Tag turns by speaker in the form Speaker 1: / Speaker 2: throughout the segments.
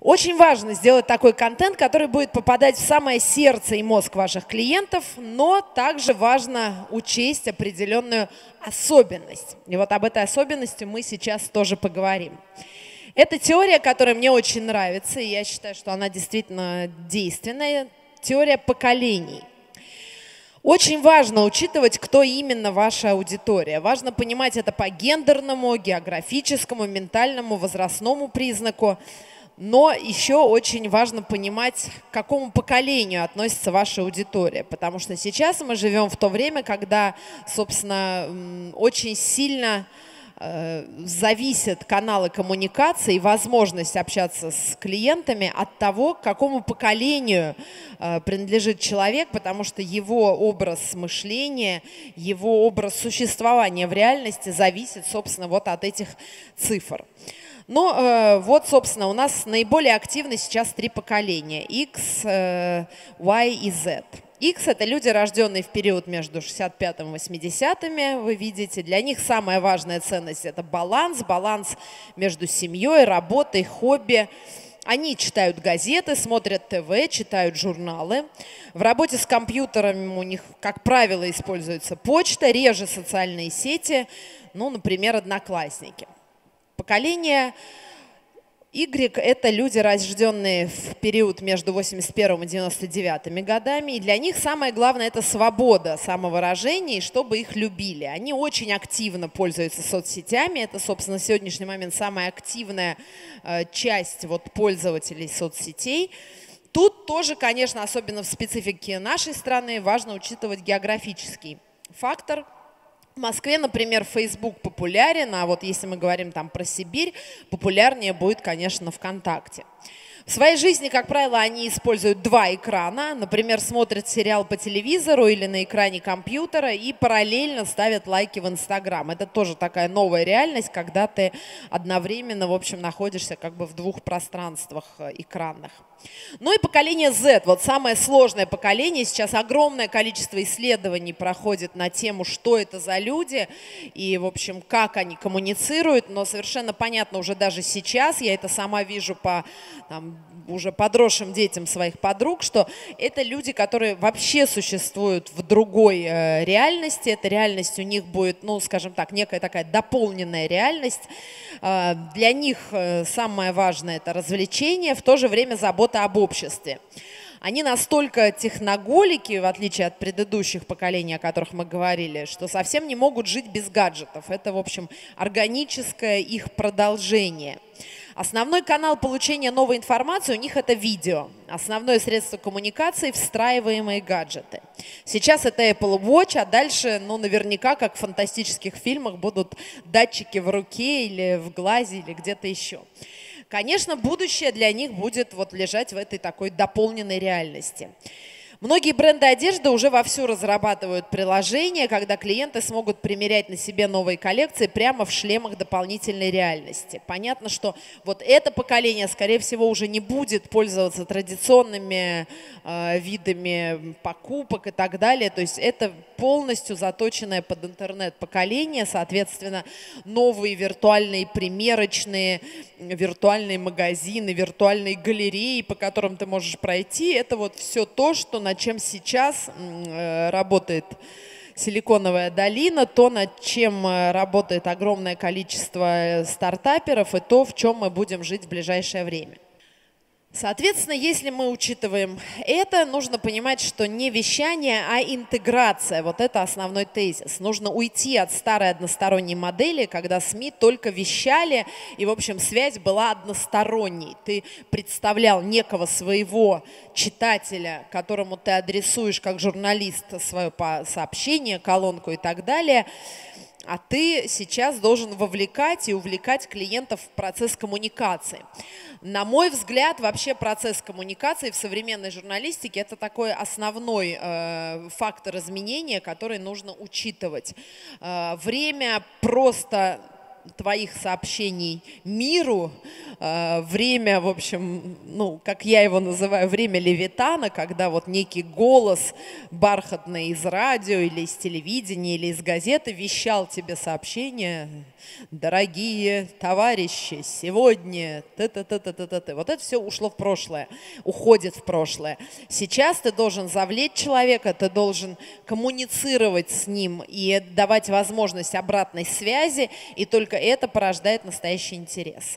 Speaker 1: Очень важно сделать такой контент, который будет попадать в самое сердце и мозг ваших клиентов, но также важно учесть определенную особенность. И вот об этой особенности мы сейчас тоже поговорим. Это теория, которая мне очень нравится, и я считаю, что она действительно действенная. Теория поколений. Очень важно учитывать, кто именно ваша аудитория. Важно понимать это по гендерному, географическому, ментальному, возрастному признаку. Но еще очень важно понимать, к какому поколению относится ваша аудитория. Потому что сейчас мы живем в то время, когда, собственно, очень сильно зависят каналы коммуникации и возможность общаться с клиентами от того, к какому поколению принадлежит человек, потому что его образ мышления, его образ существования в реальности зависит, собственно, вот от этих цифр. Ну, вот, собственно, у нас наиболее активны сейчас три поколения – X, Y и Z. X – это люди, рожденные в период между 65-м и 80-ми, вы видите. Для них самая важная ценность – это баланс между семьей, работой, хобби. Они читают газеты, смотрят ТВ, читают журналы. В работе с компьютерами у них, как правило, используется почта, реже социальные сети, ну, например, Одноклассники. Поколение Y – это люди, рожденные в период между 81 и 99 годами. И для них самое главное – это свобода самовыражения, и чтобы их любили. Они очень активно пользуются соцсетями. Это, собственно, на сегодняшний момент самая активная часть пользователей соцсетей. Тут тоже, конечно, особенно в специфике нашей страны, важно учитывать географический фактор. В Москве, например, Facebook популярен, а вот если мы говорим там про Сибирь, популярнее будет, конечно, ВКонтакте. В своей жизни, как правило, они используют два экрана. Например, смотрят сериал по телевизору или на экране компьютера и параллельно ставят лайки в Инстаграм. Это тоже такая новая реальность, когда ты одновременно, в общем, находишься как бы в двух пространствах экранных. Ну и поколение Z, вот самое сложное поколение. Сейчас огромное количество исследований проходит на тему, что это за люди и, в общем, как они коммуницируют. Но совершенно понятно уже даже сейчас, я это сама вижу по уже подросшим детям своих подруг, что это люди, которые вообще существуют в другой реальности. Эта реальность у них будет, ну, скажем так, некая такая дополненная реальность. Для них самое важное – это развлечение, в то же время забота об обществе. Они настолько техноголики, в отличие от предыдущих поколений, о которых мы говорили, что совсем не могут жить без гаджетов. Это, в общем, органическое их продолжение. Основной канал получения новой информации у них – это видео. Основное средство коммуникации – встраиваемые гаджеты. Сейчас это Apple Watch, а дальше, ну, наверняка, как в фантастических фильмах, будут датчики в руке или в глазе или где-то еще. Конечно, будущее для них будет лежать в этой такой дополненной реальности. Многие бренды одежды уже вовсю разрабатывают приложения, когда клиенты смогут примерять на себе новые коллекции прямо в шлемах дополнительной реальности. Понятно, что вот это поколение, скорее всего, уже не будет пользоваться традиционными видами покупок и так далее. То есть это полностью заточенное под интернет поколение, соответственно, новые виртуальные примерочные, виртуальные магазины, виртуальные галереи, по которым ты можешь пройти. Это вот все то, что над чем сейчас работает Силиконовая долина, то, над чем работает огромное количество стартаперов, и то, в чем мы будем жить в ближайшее время. Соответственно, если мы учитываем это, нужно понимать, что не вещание, а интеграция. Вот это основной тезис. Нужно уйти от старой односторонней модели, когда СМИ только вещали, и, в общем, связь была односторонней. Ты представлял некого своего читателя, которому ты адресуешь как журналист свое сообщение, колонку и так далее. А ты сейчас должен вовлекать и увлекать клиентов в процесс коммуникации. На мой взгляд, вообще процесс коммуникации в современной журналистике – это такой основной фактор изменения, который нужно учитывать. Время просто твоих сообщений миру, время, в общем, ну, как я его называю, время левитана, когда вот некий голос бархатный из радио или из телевидения или из газеты вещал тебе сообщение: дорогие товарищи, сегодня т-т-т-т-т-т. Вот это все ушло в прошлое, уходит в прошлое. Сейчас ты должен завлечь человека, ты должен коммуницировать с ним и давать возможность обратной связи, и только это порождает настоящий интерес.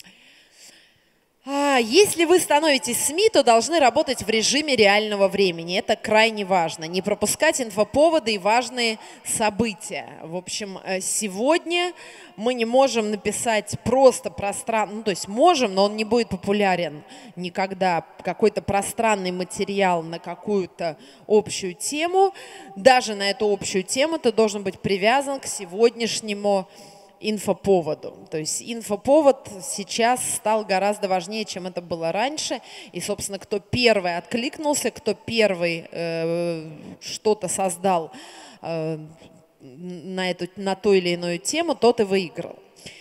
Speaker 1: Если вы становитесь СМИ, то должны работать в режиме реального времени. Это крайне важно. Не пропускать инфоповоды и важные события. В общем, сегодня мы не можем написать просто пространно, ну, то есть можем, но он не будет популярен никогда. Какой-то пространный материал на какую-то общую тему. Даже на эту общую тему ты должен быть привязан к сегодняшнему инфоповоду. То есть инфоповод сейчас стал гораздо важнее, чем это было раньше. И, собственно, кто первый откликнулся, кто первый что-то создал на ту или иную тему, тот и выиграл.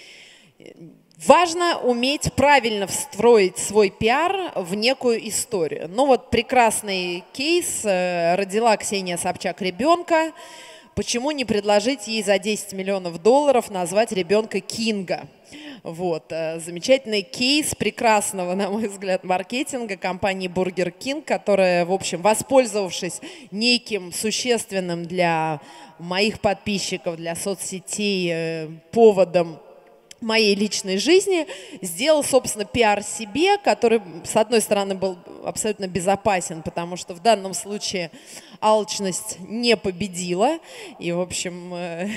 Speaker 1: Важно уметь правильно встроить свой пиар в некую историю. Ну вот прекрасный кейс. Родила Ксения Собчак ребенка. Почему не предложить ей за 10 миллионов долларов назвать ребенка Кинга? Вот. Замечательный кейс прекрасного, на мой взгляд, маркетинга компании Burger King, которая, в общем, воспользовавшись неким существенным для моих подписчиков, для соцсетей поводом моей личной жизни, сделал, собственно, пиар себе, который, с одной стороны, был абсолютно безопасен, потому что в данном случае алчность не победила. И, в общем,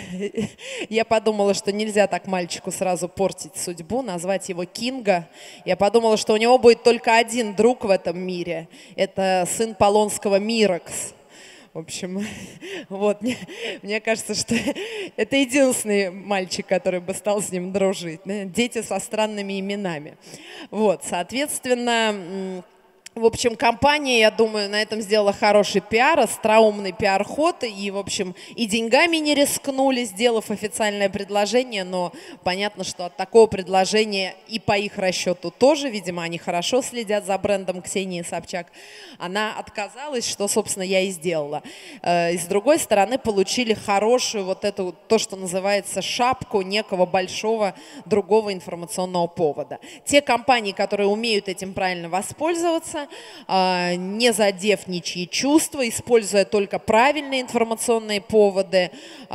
Speaker 1: я подумала, что нельзя так мальчику сразу портить судьбу, назвать его Кинга. Я подумала, что у него будет только один друг в этом мире. Это сын Полонского Миракс. В общем, вот, мне кажется, что это единственный мальчик, который бы стал с ним дружить. Дети со странными именами. Вот, соответственно, в общем, компания, я думаю, на этом сделала хороший пиар, остроумный пиар-ход, и, в общем, и деньгами не рискнули, сделав официальное предложение, но понятно, что от такого предложения и по их расчету тоже, видимо, они хорошо следят за брендом Ксении Собчак, она отказалась, что, собственно, я и сделала. И с другой стороны, получили хорошую вот эту, то, что называется, шапку некого большого другого информационного повода. Те компании, которые умеют этим правильно воспользоваться, не задев ничьи чувства, используя только правильные информационные поводы,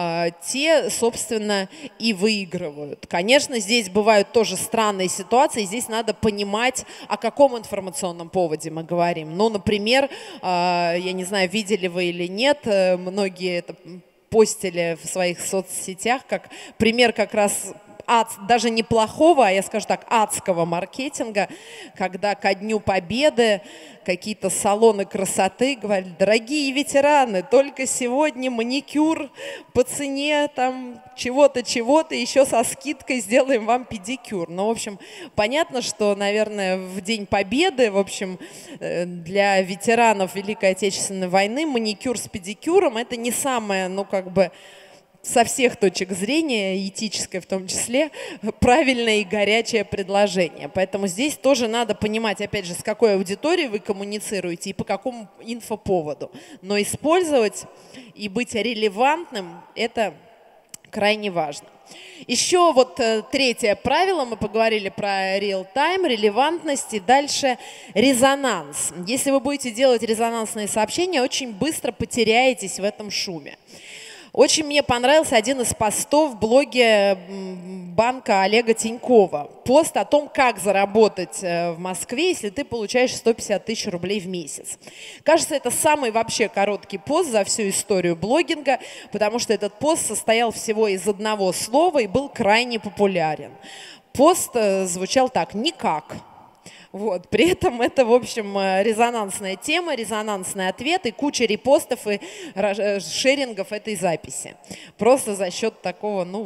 Speaker 1: те, собственно, и выигрывают. Конечно, здесь бывают тоже странные ситуации, здесь надо понимать, о каком информационном поводе мы говорим. Ну, например, я не знаю, видели вы или нет, многие это постили в своих соцсетях, как пример как раз даже неплохого, а я скажу так, адского маркетинга, когда ко Дню Победы какие-то салоны красоты говорят: дорогие ветераны, только сегодня маникюр по цене там чего-то, еще со скидкой сделаем вам педикюр. Ну, в общем, понятно, что, наверное, в День Победы, в общем, для ветеранов Великой Отечественной войны маникюр с педикюром – это не самое, ну, как бы, со всех точек зрения, этическое в том числе, правильное и горячее предложение. Поэтому здесь тоже надо понимать, опять же, с какой аудиторией вы коммуницируете и по какому инфоповоду. Но использовать и быть релевантным – это крайне важно. Еще вот третье правило, мы поговорили про real-time, релевантность и дальше резонанс. Если вы будете делать резонансные сообщения, очень быстро потеряетесь в этом шуме. Очень мне понравился один из постов в блоге банка Олега Тинькова. Пост о том, как заработать в Москве, если ты получаешь 150 тысяч рублей в месяц. Кажется, это самый вообще короткий пост за всю историю блогинга, потому что этот пост состоял всего из одного слова и был крайне популярен. Пост звучал так: «никак». Вот. При этом это, в общем, резонансная тема, резонансный ответ и куча репостов и шерингов этой записи. Просто за счет такого, ну вот,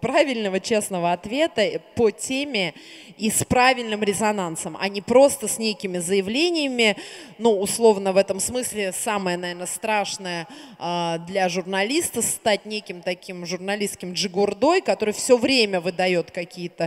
Speaker 1: правильного, честного ответа по теме и с правильным резонансом, а не просто с некими заявлениями. Ну, условно, в этом смысле самое, наверное, страшное для журналиста стать неким таким журналистским джигурдой, который все время выдает какие-то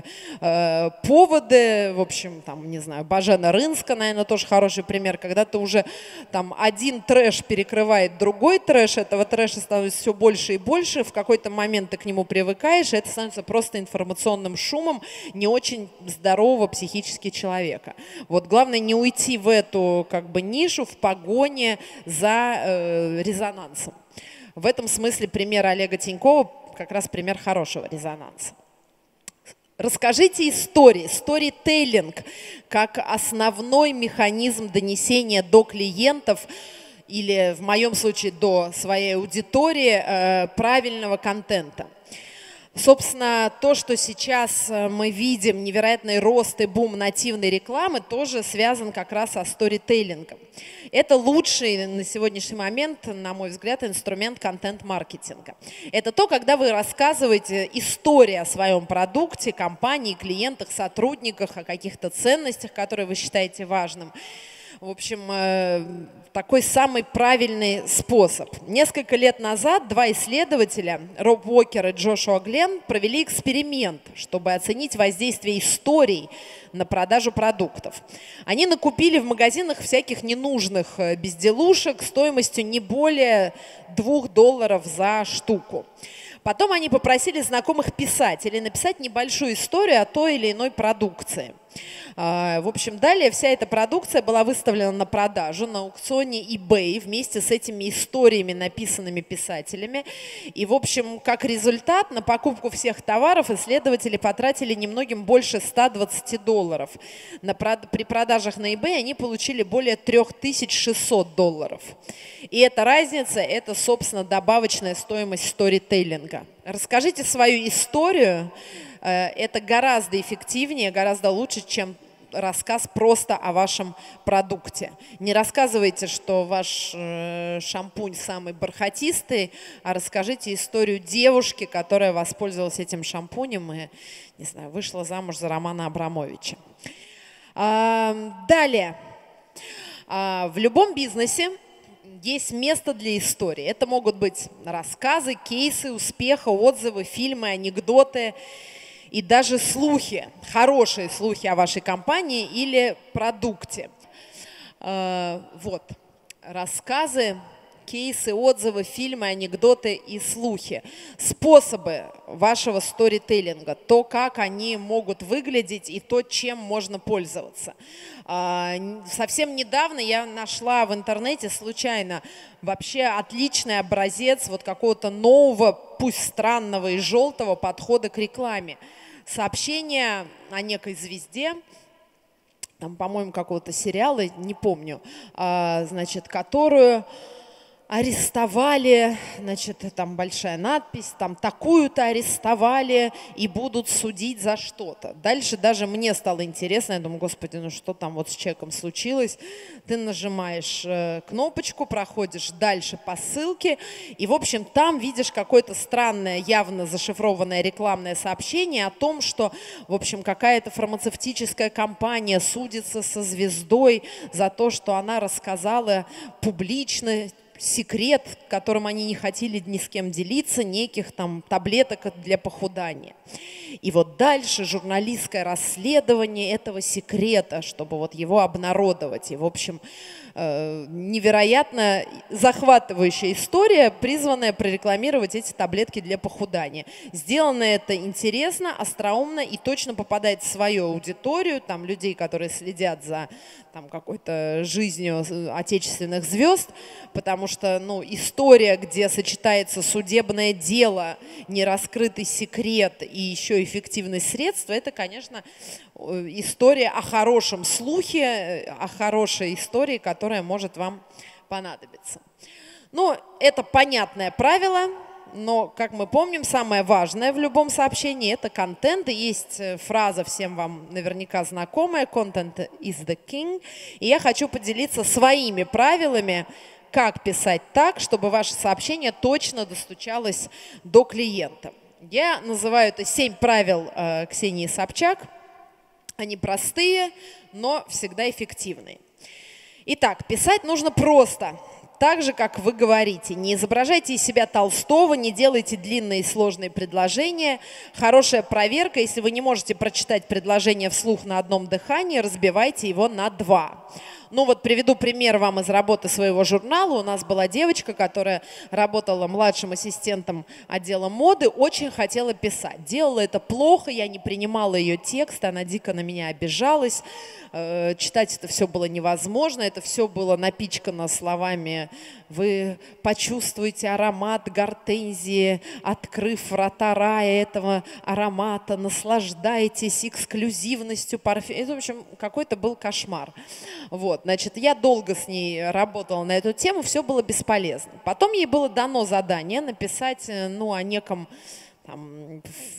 Speaker 1: поводы. В общем, там, не знаю, Божена Рынска, наверное, тоже хороший пример, когда ты уже там один трэш перекрывает другой трэш, этого трэша становится все больше и больше, в какой-то момент ты к нему привыкаешь, и это становится просто информационным шумом не очень здорового психически человека. Вот главное не уйти в эту как бы нишу в погоне за резонансом. В этом смысле пример Олега Тинькова как раз пример хорошего резонанса. Расскажите истории, сторителлинг, как основной механизм донесения до клиентов или, в моем случае, до своей аудитории правильного контента. Собственно, то, что сейчас мы видим, невероятный рост и бум нативной рекламы, тоже связан как раз со сторителлингом. Это лучший на сегодняшний момент, на мой взгляд, инструмент контент-маркетинга. Это то, когда вы рассказываете историю о своем продукте, компании, клиентах, сотрудниках, о каких-то ценностях, которые вы считаете важным. В общем, такой самый правильный способ. Несколько лет назад два исследователя, Роб Уокер и Джошуа Гленн, провели эксперимент, чтобы оценить воздействие историй на продажу продуктов. Они накупили в магазинах всяких ненужных безделушек стоимостью не более $2 за штуку. Потом они попросили знакомых писать или написать небольшую историю о той или иной продукции. В общем, далее вся эта продукция была выставлена на продажу на аукционе eBay вместе с этими историями, написанными писателями. И, в общем, как результат, на покупку всех товаров исследователи потратили немногим больше $120. При продажах на eBay они получили более $3600. И эта разница – это, собственно, добавочная стоимость сторителлинга. Расскажите свою историю. Это гораздо эффективнее, гораздо лучше, чем рассказ просто о вашем продукте. Не рассказывайте, что ваш шампунь самый бархатистый, а расскажите историю девушки, которая воспользовалась этим шампунем и, не знаю, вышла замуж за Романа Абрамовича. Далее. В любом бизнесе есть место для истории. Это могут быть рассказы, кейсы успеха, отзывы, фильмы, анекдоты и даже слухи, хорошие слухи о вашей компании или продукте. Вот, рассказы, кейсы, отзывы, фильмы, анекдоты и слухи. Способы вашего сторителлинга, то, как они могут выглядеть и то, чем можно пользоваться. Совсем недавно я нашла в интернете случайно вообще отличный образец вот какого-то нового, пусть странного и желтого подхода к рекламе. Сообщение о некой звезде, там, по-моему, какого-то сериала, не помню, значит, которую арестовали, значит, там большая надпись, там такую-то арестовали и будут судить за что-то. Дальше даже мне стало интересно, я думаю, господи, ну что там вот с человеком случилось? Ты нажимаешь кнопочку, проходишь дальше по ссылке, и, в общем, там видишь какое-то странное, явно зашифрованное рекламное сообщение о том, что, в общем, какая-то фармацевтическая компания судится со звездой за то, что она рассказала публично секрет, которым они не хотели ни с кем делиться, неких там таблеток для похудания. И вот дальше журналистское расследование этого секрета, чтобы вот его обнародовать. И, в общем, невероятно захватывающая история, призванная прорекламировать эти таблетки для похудания. Сделано это интересно, остроумно и точно попадает в свою аудиторию, там людей, которые следят за там какой-то жизнью отечественных звезд, потому что, ну, история, где сочетается судебное дело, нераскрытый секрет и еще эффективность средств, это, конечно, история о хорошем слухе, о хорошей истории, которая может вам понадобиться. Ну, это понятное правило, но, как мы помним, самое важное в любом сообщении – это контент. И есть фраза, всем вам наверняка знакомая, «Content is the king». И я хочу поделиться своими правилами, как писать так, чтобы ваше сообщение точно достучалось до клиента. Я называю это 7 правил Ксении Собчак. Они простые, но всегда эффективные. Итак, писать нужно просто, так же, как вы говорите. Не изображайте из себя Толстого, не делайте длинные и сложные предложения. Хорошая проверка: если вы не можете прочитать предложение вслух на одном дыхании, разбивайте его на 2. Ну вот приведу пример вам из работы своего журнала. У нас была девочка, которая работала младшим ассистентом отдела моды, очень хотела писать. Делала это плохо, я не принимала ее текст, она дико на меня обижалась. Читать это все было невозможно, это все было напичкано словами: вы почувствуете аромат гортензии, открыв врата рая этого аромата, наслаждайтесь эксклюзивностью парфюма. Это, в общем, какой-то был кошмар. Вот, значит, я долго с ней работала на эту тему, все было бесполезно. Потом ей было дано задание написать, ну, о неком там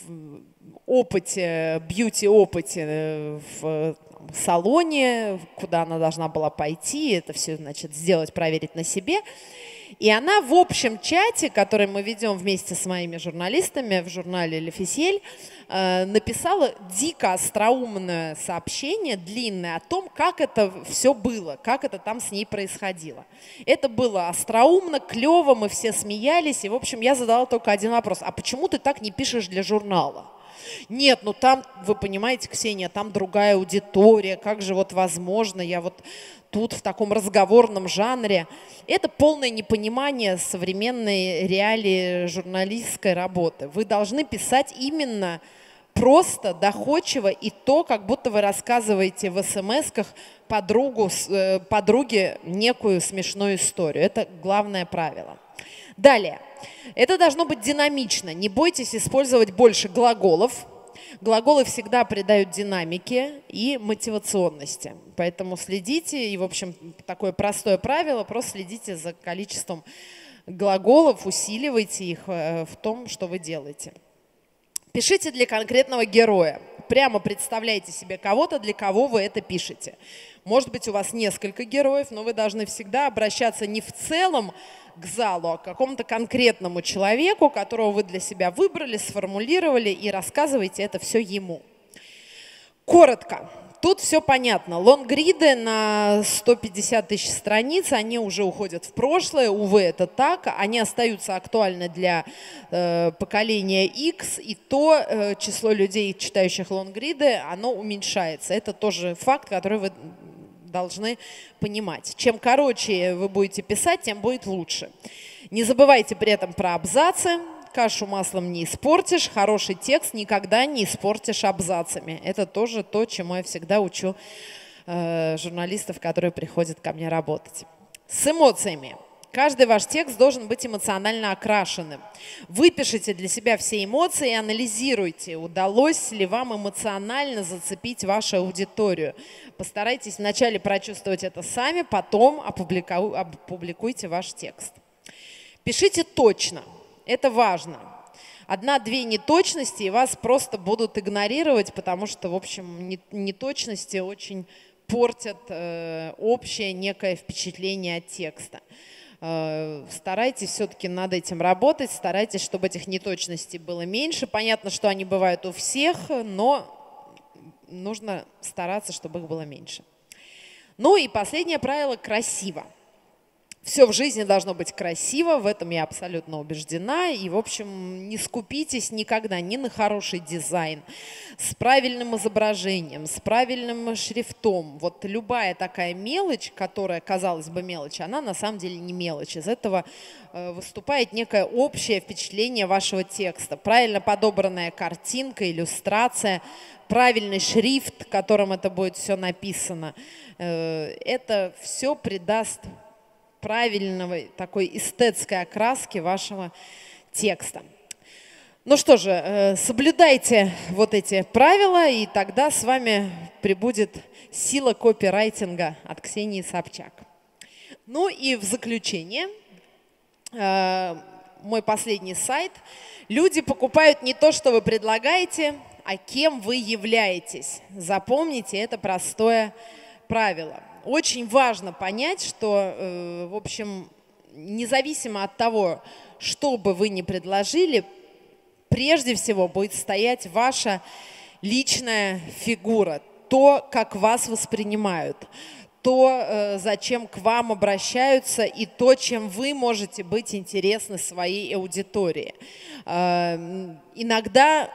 Speaker 1: опыте, бьюти-опыте в салоне, куда она должна была пойти, это все, значит, сделать, проверить на себе. И она в общем чате, который мы ведем вместе с моими журналистами в журнале «L'Officiel», написала дико остроумное сообщение, длинное, о том, как это все было, как это там с ней происходило. Это было остроумно, клево, мы все смеялись. И, в общем, я задала только один вопрос: а почему ты так не пишешь для журнала? Нет, ну там, вы понимаете, Ксения, там другая аудитория, как же вот возможно, я вот тут в таком разговорном жанре. Это полное непонимание современной реалии журналистской работы. Вы должны писать именно просто, доходчиво, и то, как будто вы рассказываете в смс-ках подруге некую смешную историю. Это главное правило. Далее. Это должно быть динамично. Не бойтесь использовать больше глаголов. Глаголы всегда придают динамике и мотивационности. Поэтому следите, и, в общем, такое простое правило: просто следите за количеством глаголов, усиливайте их в том, что вы делаете. Пишите для конкретного героя. Прямо представляйте себе кого-то, для кого вы это пишете. Может быть, у вас несколько героев, но вы должны всегда обращаться не в целом к залу, а к какому-то конкретному человеку, которого вы для себя выбрали, сформулировали, и рассказываете это все ему. Коротко. Тут все понятно. Лонгриды на 150 тысяч страниц, они уже уходят в прошлое. Увы, это так. Они остаются актуальны для поколения X, и то число людей, читающих лонгриды, оно уменьшается. Это тоже факт, который вы должны понимать. Чем короче вы будете писать, тем будет лучше. Не забывайте при этом про абзацы. Кашу маслом не испортишь, хороший текст никогда не испортишь абзацами. Это тоже то, чему я всегда учу журналистов, которые приходят ко мне работать. С эмоциями. Каждый ваш текст должен быть эмоционально окрашенным. Выпишите для себя все эмоции и анализируйте, удалось ли вам эмоционально зацепить вашу аудиторию. Постарайтесь вначале прочувствовать это сами, потом опубликуйте ваш текст. Пишите точно. Это важно. 1-2 неточности, и вас просто будут игнорировать, потому что, в общем, неточности очень портят общее некое впечатление от текста. Старайтесь все-таки над этим работать, старайтесь, чтобы этих неточностей было меньше. Понятно, что они бывают у всех, но нужно стараться, чтобы их было меньше. Ну и последнее правило – красиво. Все в жизни должно быть красиво, в этом я абсолютно убеждена. И, в общем, не скупитесь никогда ни на хороший дизайн, с правильным изображением, с правильным шрифтом. Вот любая такая мелочь, которая, казалось бы, мелочь, она на самом деле не мелочь. Из этого выступает некое общее впечатление вашего текста. Правильно подобранная картинка, иллюстрация, правильный шрифт, которым это будет все написано. Это все придаст правильной такой эстетской окраски вашего текста. Ну что же, соблюдайте вот эти правила, и тогда с вами прибудет сила копирайтинга от Ксении Собчак. Ну и в заключение, мой последний сайт. Люди покупают не то, что вы предлагаете, а кем вы являетесь. Запомните это простое правило. Очень важно понять, что, в общем, независимо от того, что бы вы ни предложили, прежде всего будет стоять ваша личная фигура, то, как вас воспринимают, то, зачем к вам обращаются, и то, чем вы можете быть интересны своей аудитории. Иногда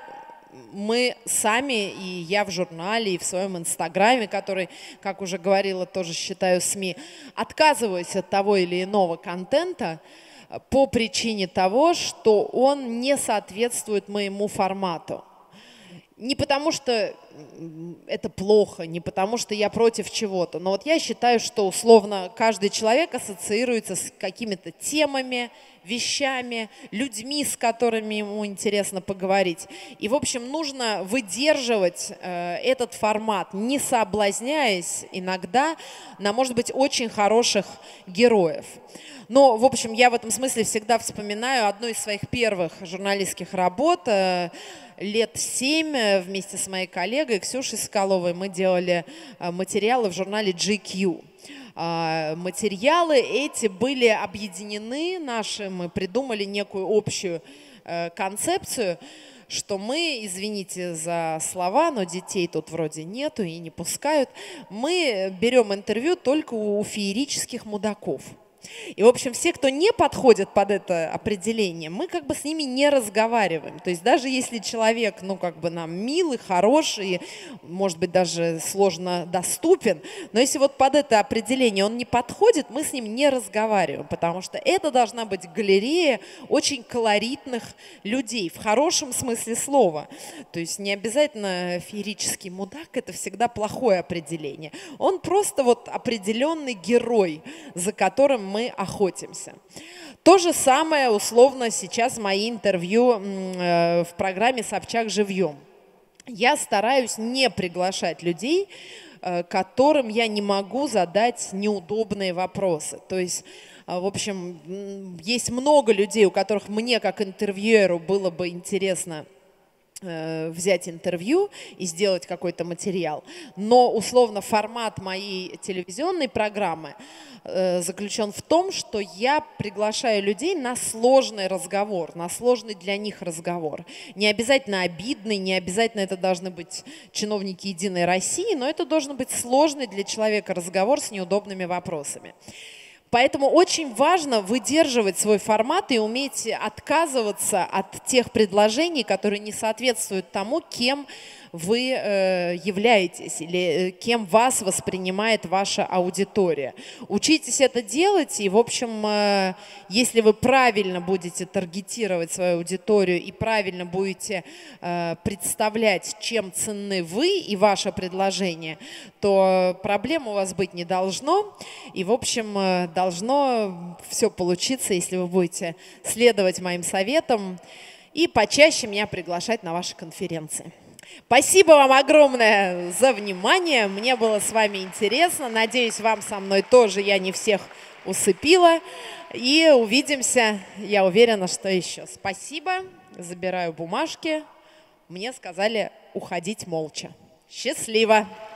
Speaker 1: мы сами, и я в журнале, и в своем инстаграме, который, как уже говорила, тоже считаю СМИ, отказываюсь от того или иного контента по причине того, что он не соответствует моему формату. Не потому что это плохо, не потому что я против чего-то, но вот я считаю, что условно каждый человек ассоциируется с какими-то темами, вещами, людьми, с которыми ему интересно поговорить. И, в общем, нужно выдерживать этот формат, не соблазняясь иногда на, может быть, очень хороших героев. Но, в общем, я в этом смысле всегда вспоминаю одну из своих первых журналистских работ. Лет 7 вместе с моей коллегой Ксюшей Соколовой мы делали материалы в журнале GQ. Материалы эти были объединены наши, мы придумали некую общую концепцию, что мы, извините за слова, но детей тут вроде нету и не пускают, мы берем интервью только у феерических мудаков. И, в общем, все, кто не подходит под это определение, мы как бы с ними не разговариваем. То есть даже если человек, ну, как бы нам милый, хороший, может быть, даже сложно доступен, но если вот под это определение он не подходит, мы с ним не разговариваем, потому что это должна быть галерея очень колоритных людей, в хорошем смысле слова. То есть не обязательно феерический мудак, это всегда плохое определение. Он просто вот определенный герой, за которым мы охотимся. То же самое условно сейчас мои интервью в программе «Собчак живьем». Я стараюсь не приглашать людей, которым я не могу задать неудобные вопросы. То есть, в общем, есть много людей, у которых мне как интервьюеру было бы интересно взять интервью и сделать какой-то материал. Но условно формат моей телевизионной программы заключен в том, что я приглашаю людей на сложный разговор, на сложный для них разговор. Не обязательно обидный, не обязательно это должны быть чиновники «Единой России», но это должен быть сложный для человека разговор с неудобными вопросами. Поэтому очень важно выдерживать свой формат и уметь отказываться от тех предложений, которые не соответствуют тому, кем вы являетесь или кем вас воспринимает ваша аудитория. Учитесь это делать, и, в общем, если вы правильно будете таргетировать свою аудиторию и правильно будете представлять, чем ценны вы и ваше предложение, то проблем у вас быть не должно. И, в общем, должно все получиться, если вы будете следовать моим советам и почаще меня приглашать на ваши конференции. Спасибо вам огромное за внимание. Мне было с вами интересно. Надеюсь, вам со мной тоже. Я не всех усыпила. И увидимся, я уверена, что еще. Спасибо. Забираю бумажки. Мне сказали уходить молча. Счастливо.